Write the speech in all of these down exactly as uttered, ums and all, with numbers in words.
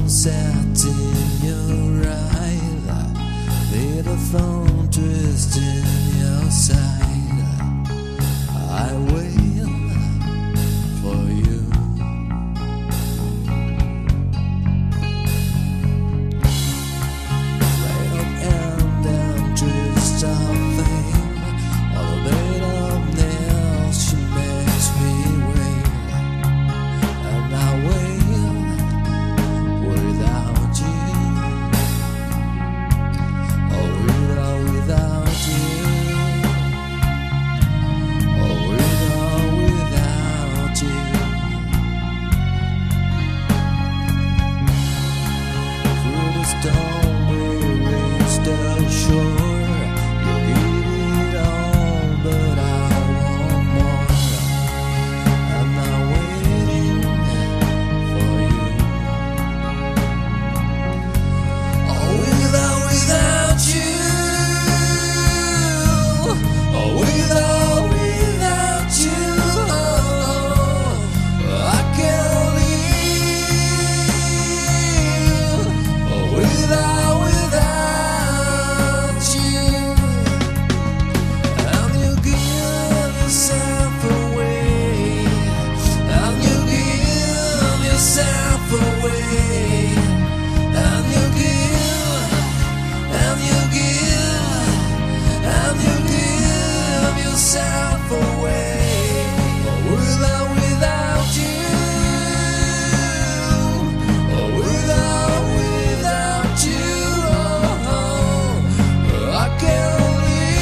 sunset in your eye, little thorn twist in your side. I wait for you. Little end and twist of fame, all the made of nails, she makes me wait, and I wait without you. Oh, without, without you. Oh, without, without you. Through the storm we reach the shore. You give it all, but I want more, and I'm waiting for you. Oh, without, without you. Oh, without, without you. Oh, I can't live. Oh, without, without you. And you give yourself away. And you give yourself away. And you give, and you give, and you give yourself away. Oh, without, without you. Oh, without, without you. Oh, I can't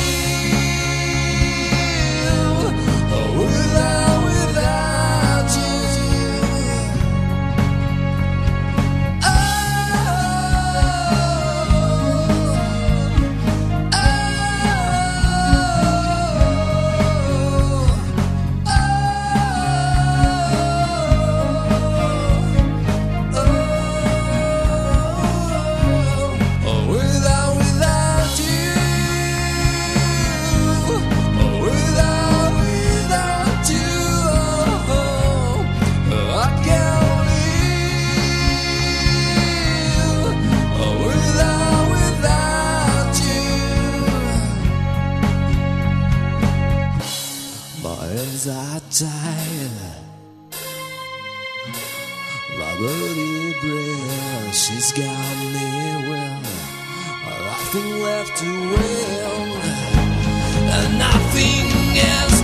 live. Oh, without, without you. Oh, oh, without, without you. Oh, without, without you. Oh, I can't live. Oh, without, without you. My hands are tied. My body breath, she's got me well. Nothing left to wail, and nothing else.